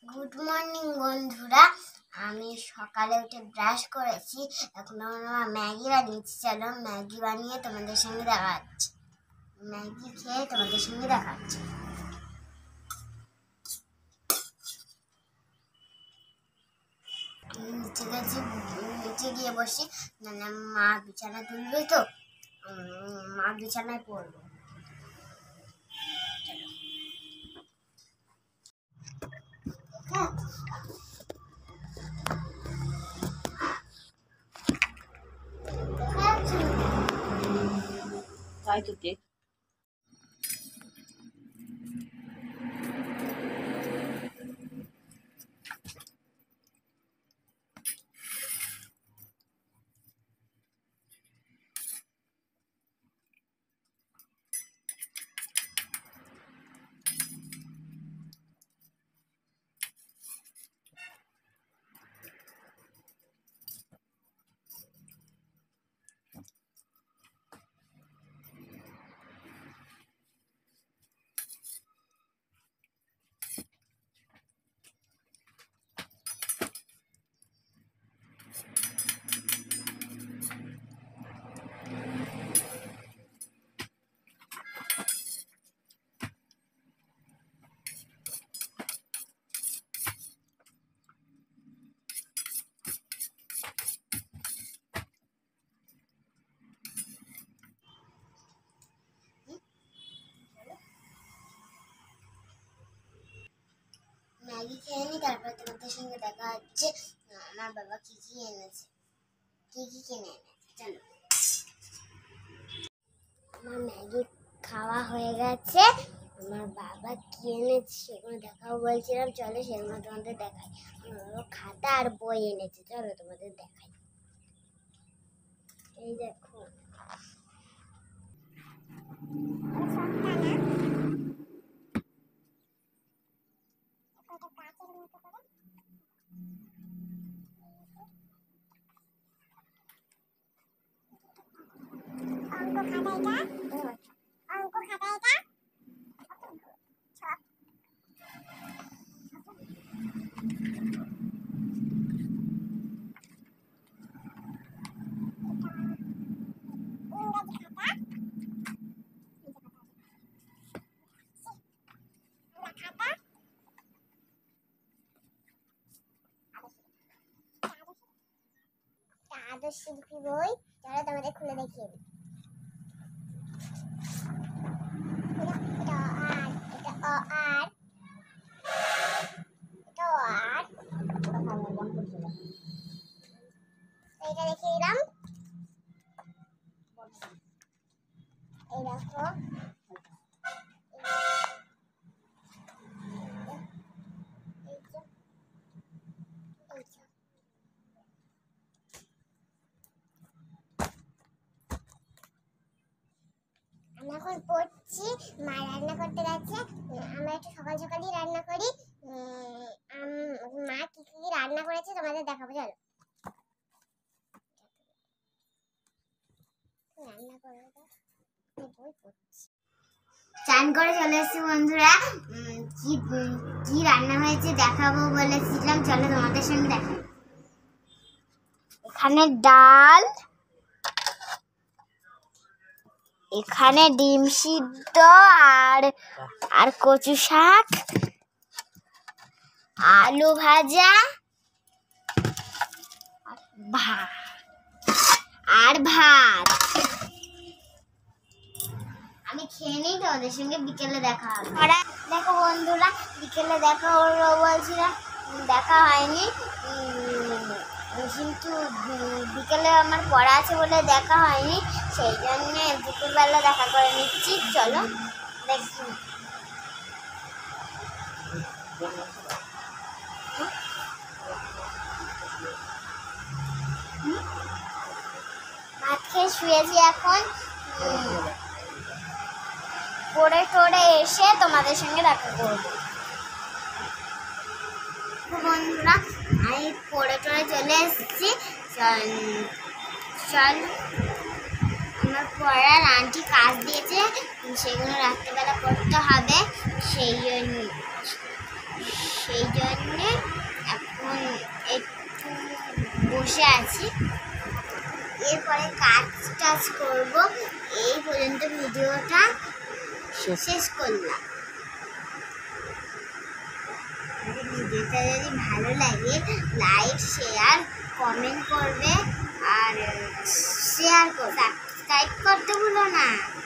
Good morning বন্ধুরা, আমি সকালে উঠে ব্রাশ করেছি। এখন আমরা ম্যাগি বানিয়েছি। চলো ম্যাগি বানিয়ে তোমাদের সঙ্গে দেখাচ্ছি। ম্যাগি খেয়ে তোমাদের সঙ্গে দেখাচ্ছি। নিচে গিয়ে বসি, মানে মা বিছানা তুলবে, তো মা বিছানায় পড়বো। তাই তো দেখ। ম্যাগি খেয়ে নি, তারপর তোমাদের সঙ্গে দেখা হচ্ছে। আমার বাবা কি কি এনেছে, কি কি কিনে এনেছে। চলো, আমার ম্যাগি খাওয়া হয়ে গেছে। আমার বাবা কি এনেছে সেগুলো দেখাও বলছিলাম। চলো সেগুলো তোমাদের দেখাই। আমার বাবা খাতা আর বই এনেছে, চলো তোমাদের দেখাই। এই দেখো, আদর্শ শিল্পী বই। চলো তোমাদের খুলে দেখিয়ে দিই। এইটা দেখিয়ে দিলাম। এই দেখো, আমি এখন পড়ছি। মা রান্না করতে গেছে। আমরা একটু সকাল সকালই রান্না করি। মা কি কি রান্না করেছে তোমাদের দেখাবো। চলো, রান্না করে বই পড়ছি। চান করে চলে এসেছি বন্ধুরা। কি কি রান্না হয়েছে দেখাবো বলেছিলাম। চলো তোমাদের সঙ্গে দেখাই। এখানে ডাল, এখানে ডিম সিদ্ধ আর কচু শাক, আলু ভাজা আর ভাত। আমি খেয়ে নিই, তোমাদের সঙ্গে বিকেলে দেখা হবে। দেখো বন্ধুরা, বিকেলে দেখা হলো বলছিলাম, দেখা হয়নি। কিন্তু বিকেলে আমার পড়া আছে বলে দেখা হয়নি, সেই জন্য বিকেলবেলা দেখা করে নিচ্ছি। চলো দেখি। ভাত খেয়ে শুয়েছি। এখন পড়ে টড়ে এসে তোমাদের সঙ্গে দেখা করবো বন্ধুরা। আমি পড়ে টড়ে চলে এসেছি। চল, আমার পড়ার আন্টি কাজ দিয়েছে, সেগুলো রাত্রেবেলা করতে হবে, সেই জন্য সেই জন্যে এখন একটু বসে আছি, এরপরে কাজ করব। এই পর্যন্ত ভিডিওটা শেষ করলাম। ভিডিওটা যদি ভালো লাগে লাইক শেয়ার কমেন্ট করবে আর শেয়ার করবে, সাবস্ক্রাইব করতে ভুলো না।